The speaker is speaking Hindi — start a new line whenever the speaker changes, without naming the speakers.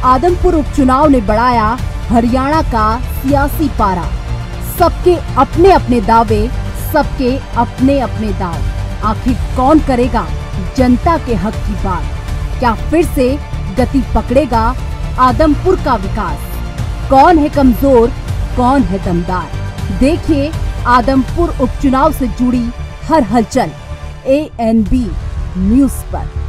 आदमपुर उपचुनाव ने बढ़ाया हरियाणा का सियासी पारा। सबके अपने अपने दावे, सबके अपने अपने दाव। आखिर कौन करेगा जनता के हक की बात? क्या फिर से गति पकड़ेगा आदमपुर का विकास? कौन है कमजोर, कौन है दमदार? देखिए आदमपुर उपचुनाव से जुड़ी हर हलचल ANB न्यूज़ पर।